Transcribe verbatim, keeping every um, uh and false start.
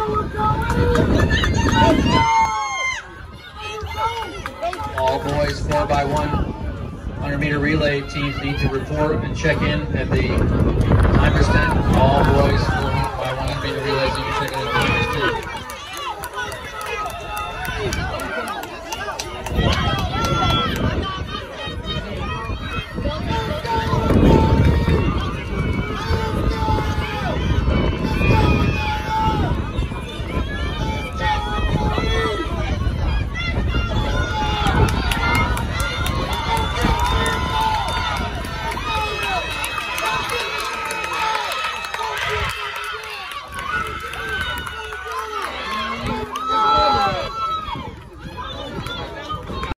All boys four by one hundred meter relay teams need to report and check in at the timer's tent. All boys four by one hundred meter relays.